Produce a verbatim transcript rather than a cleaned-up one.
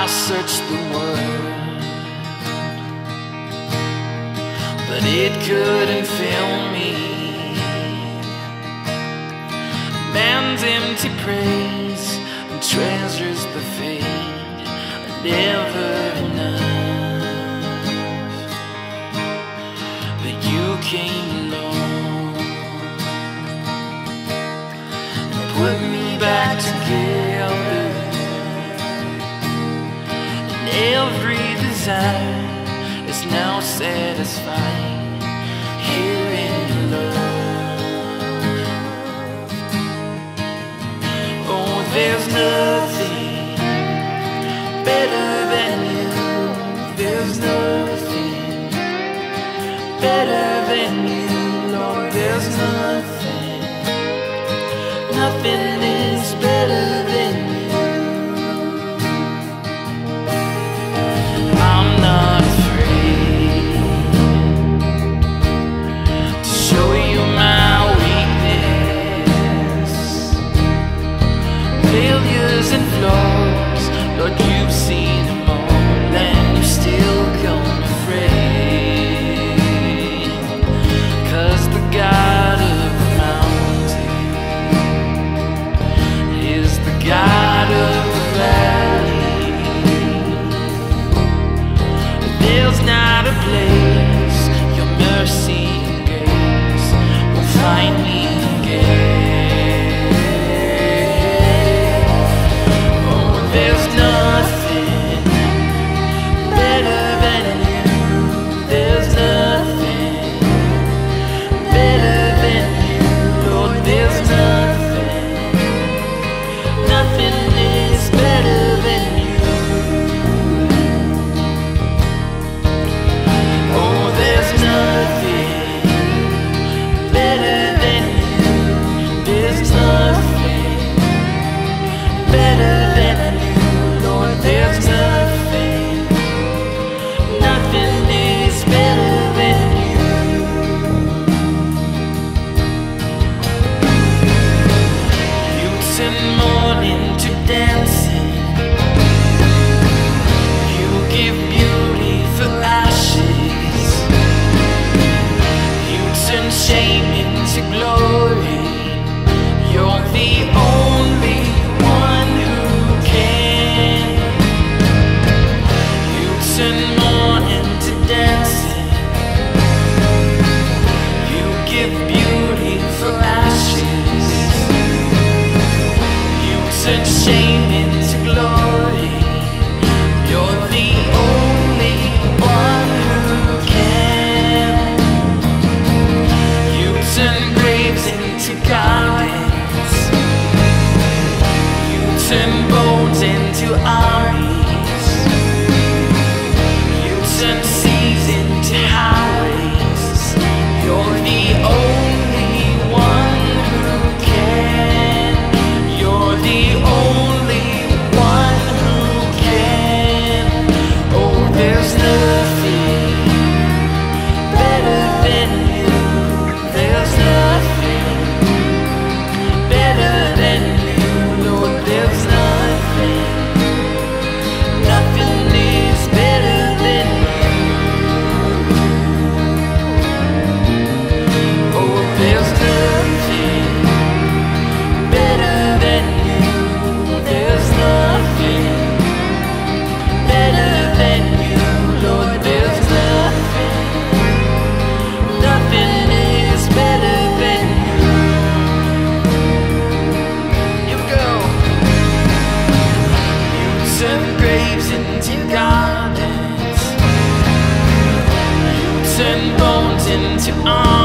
searched the world, but it couldn't fill me. Man's empty praise and treasures that fade are never enough. But you came along and put me back together. Every desire is now satisfied here in love. Oh, there's nothing better than you. There's nothing better than you, Lord. There's nothing, nothing is better than you. And flaws, Lord, you've seen them all, and you still come afraid. 'Cause the God of the mountain is the God of the valley. There's not a place your mercy and grace will find me again. Shame into glory. You're the only one who can. You turn mourning to dancing. You give beauty for ashes. You turn shame into glory. You're the only one who can. Turn graves into gardens. You turn bones into armies. You turn seas into highways. You're the only one who can. You're the only one who can. Oh, there's nothing better than you. There's nothing better than you, Lord. There's nothing, nothing is better than you. Oh, there's nothing better than you. There's nothing better than you, Lord. There's nothing, nothing is better than you. Here we go. You turn graves into gardens. You turn bones into arms.